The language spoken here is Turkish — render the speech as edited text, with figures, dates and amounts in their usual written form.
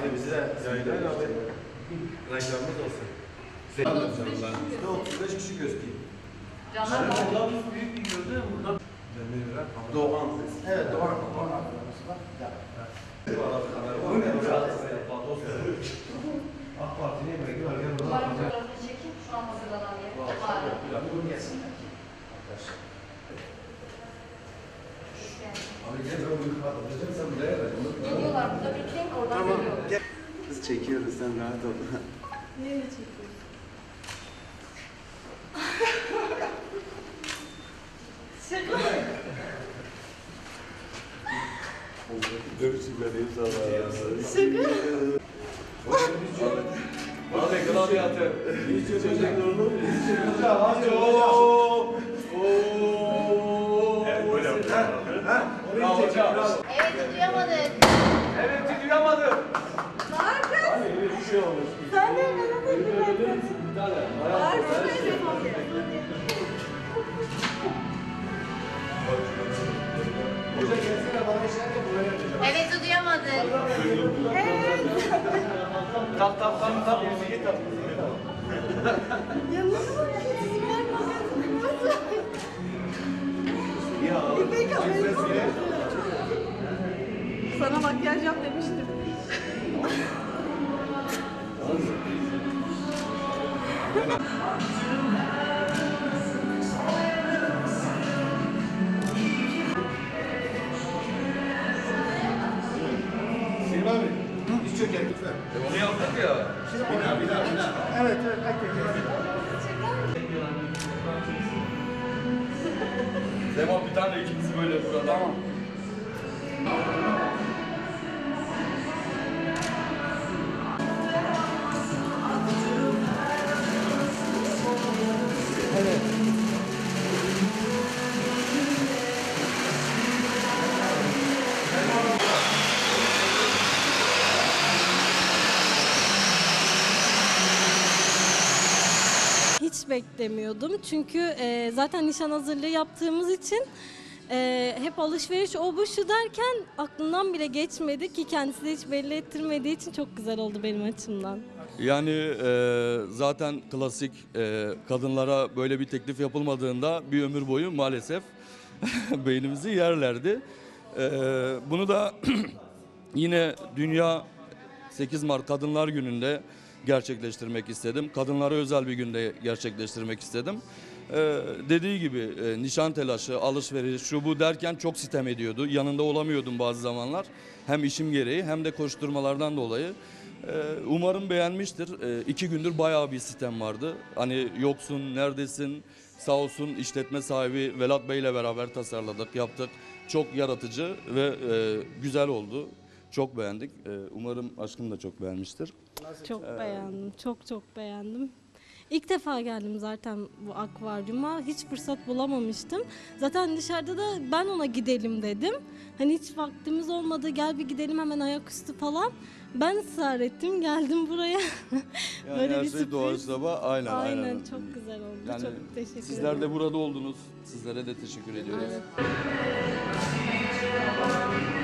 Hadi bizi de yayınlayın abi. Reklamımız olsun. 35 kişi gözüküyor. Canlar Burada büyük bir gördü. Burada Doğan. Evet, Doğan. Doğan ablamız var. AK Parti'nin emri var. Umarım fotoğrafını çekin. Şu an hazırlanan yer. Bunu yesinler. Abi gel ben bunu kapatacağım. Sen buraya yapacaksın. Geliyorlar. Burada bekleyin. Oradan geliyorlar. Biz çekiyoruz, sen rahat ol. Nereye çekiyorsun? Şaka mı? Görüşürüz, benim sana. Şaka. Abi gladyatör. Hiç çocuk olur mu? Hadi ooo. Evet böyle yapalım. Bravo hocam. Evet duyamadık. Evet duyamadım. Marcus. Abi öyle bir şey olmuş. Sen de neden Bir tane. Hoca gelsene bana bir şey de buraya yapacağım. Evet duyamadık. Tak. Müziği tak. Sana makyaj yap demiştim. Selim abi. Diz çöker lütfen. Onu yaptık ya. Bina. Evet, bekle. Sema bir tane ikimizi böyle burada. Tamam. Hiç beklemiyordum çünkü zaten nişan hazırlığı yaptığımız için hep alışveriş o bu şu derken aklından bile geçmedi ki kendisi de hiç belli ettirmediği için çok güzel oldu benim açımdan. Yani zaten klasik kadınlara böyle bir teklif yapılmadığında bir ömür boyu maalesef beynimizi yerlerdi. Bunu da yine Dünya 8 Mart Kadınlar Günü'nde gerçekleştirmek istedim. Kadınlara özel bir günde gerçekleştirmek istedim. Dediği gibi nişan telaşı, alışveriş, şu bu derken çok sitem ediyordu. Yanında olamıyordum bazı zamanlar. Hem işim gereği hem de koşturmalardan dolayı. Umarım beğenmiştir. 2 gündür bayağı bir sitem vardı. Hani yoksun, neredesin? Sağ olsun işletme sahibi Velat Bey ile beraber tasarladık, yaptık. Çok yaratıcı ve güzel oldu. Çok beğendik. Umarım aşkım da çok beğenmiştir. Çok beğendim, çok beğendim. İlk defa geldim zaten bu akvaryuma. Hiç fırsat bulamamıştım. Zaten dışarıda da ben ona gidelim dedim. Hani hiç vaktimiz olmadı, gel bir gidelim hemen ayaküstü falan. Ben ısrar ettim, geldim buraya. Yani Böyle her bir şey sürpriz. doğaçlama, aynen. Çok güzel oldu. Yani çok teşekkür ederim. sizler de burada oldunuz. Sizlere de teşekkür ediyoruz. Evet.